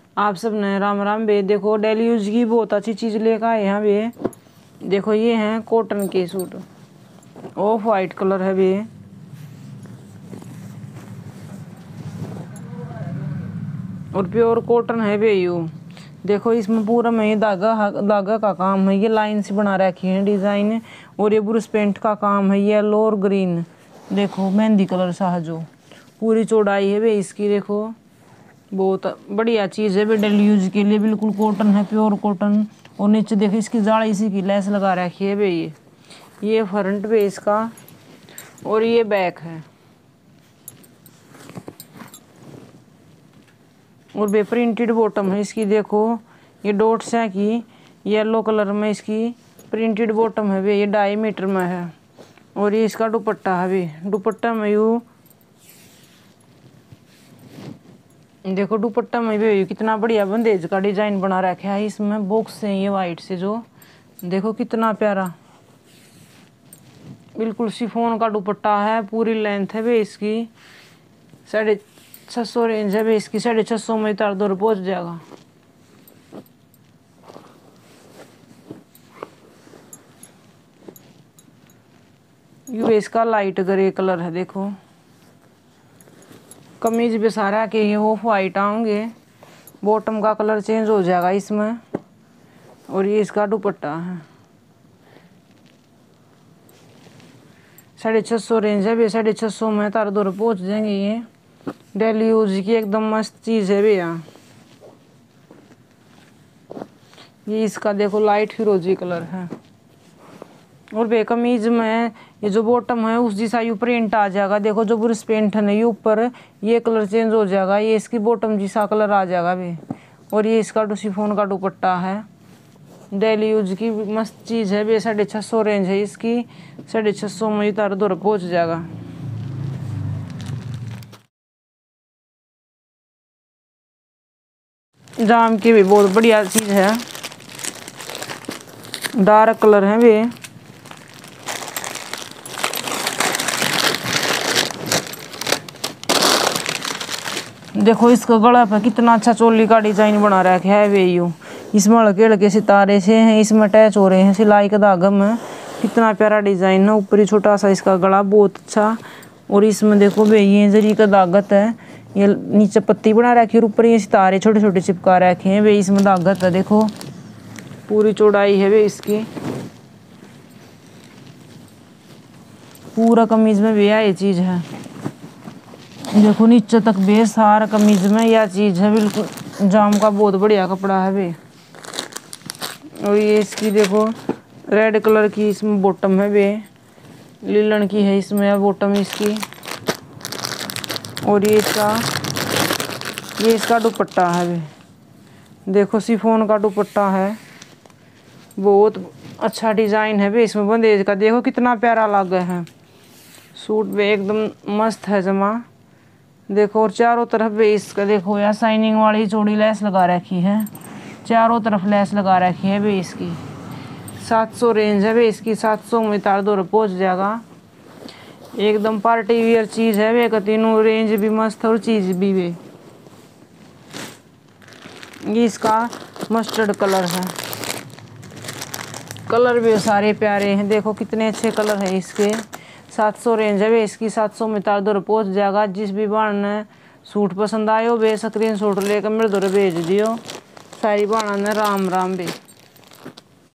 आप सब ने राम राम बे। देखो डेली यूज की बहुत अच्छी चीज़ लेकर आए हैं बे। देखो ये हैं कॉटन के सूट, ऑफ वाइट कलर है बे। और प्योर कॉटन है बे यू। देखो इसमें पूरा में धागा धागा का काम है, ये लाइन से बना रखी है डिज़ाइन। और ये ब्रश पेंट का काम है, येलो और ग्रीन। देखो मेहंदी कलर सा है जो पूरी चौड़ाई है बे इसकी। देखो बहुत बढ़िया चीज़ है बे डेली यूज के लिए, बिल्कुल कॉटन है, प्योर कॉटन। और नीचे देखो इसकी जाली इसी की लेस लगा रखी है बे। ये फ्रंट पे इसका और ये बैक है। और बे प्रिंटेड बॉटम है इसकी। देखो ये डॉट्स है कि येलो कलर में इसकी प्रिंटेड बॉटम है बे। ये 2.5 मीटर में है। और ये इसका दुपट्टा है बे। दुपट्टा में यू देखो दुपट्टा में भी कितना बढ़िया बंदेज का डिजाइन बना रखा है। इसमें बॉक्स है ये वाइट से जो देखो कितना प्यारा, बिल्कुल शिफॉन का दुपट्टा है। पूरी लेंथ है बे इसकी 650 रेंज है बे इसकी। 650 में तार दौर पहुंच जाएगा। ये इसका लाइट ग्रे कलर है। देखो कमीज भी सारा के ये ऑफ वाइट आएंगे। बॉटम का कलर चेंज हो जाएगा इसमें। और ये इसका दुपट्टा है। 650 रेंज है भैया। 650 में तार दौर पहुंच जाएंगे। ये डेली यूज की एकदम मस्त चीज़ है भैया। ये इसका देखो लाइट फिरोजी कलर है। और बे कमीज में ये जो बॉटम है उस जैसा यू प्रिंट आ जाएगा। देखो जो ब्रश पेंट है ना ये ऊपर ये कलर चेंज हो जाएगा। ये इसकी बॉटम जैसा कलर आ जाएगा बे। और ये इसका शिफॉन का दुपट्टा है। डेली यूज की मस्त चीज़ है बे। 650 रेंज है इसकी। 650 में तार दौर पहुँच जाएगा। जाम की भी बहुत बढ़िया चीज़ है। डार्क कलर है बे। देखो इसका गला पर कितना अच्छा चोली का डिजाइन बना रखा है वे यू। इसमें हल्के हल्के सितारे से हैं, इसमें अटैच हो रहे हैं सिलाई का धागा में। कितना प्यारा डिजाइन है। ऊपर ही छोटा सा इसका गला बहुत अच्छा। और इसमें देखो वे ये जरी का दागत है। ये नीचे पत्ती बना रखी है और ऊपर ये सितारे छोटे छोटे चिपका रखे हैं वे। इसमें दागत है। देखो पूरी चौड़ाई है वे इसकी। पूरा कमीज में भी ये चीज़ है। देखो नीचे तक बे सारा कमीज में यह चीज़ है। बिल्कुल जाम का बहुत बढ़िया कपड़ा है बे। और ये इसकी देखो रेड कलर की इसमें बॉटम है बे। लीलन की है इसमें बॉटम इसकी। और ये इसका दुपट्टा है बे। देखो शिफॉन का दुपट्टा है। बहुत अच्छा डिज़ाइन है बे इसमें बंदेज का। देखो कितना प्यारा लगा है सूट बे। एकदम मस्त है जमा। देखो और चारों तरफ भी इसका देखो यार शाइनिंग वाली चौड़ी लेस लगा रखी है। चारों तरफ लेस लगा रखी है बे इसकी। 700 रेंज है बे इसकी। 700 में तार दौर पहुंच जाएगा। एकदम पार्टी वियर चीज़ है बे। का तीनों रेंज भी मस्त और चीज़ भी बे। ये इसका मस्टर्ड कलर है। कलर भी सारे प्यारे हैं। देखो कितने अच्छे कलर है इसके। 700 रेंज है वे इसकी। 700 में तार दौर पहुँच जाएगा। जिस भी बाण ने सूट पसंद आयो वे स्क्रीनशॉट लेकर मेरे दौर भेज दियो। सारी बाणा ने राम राम बे।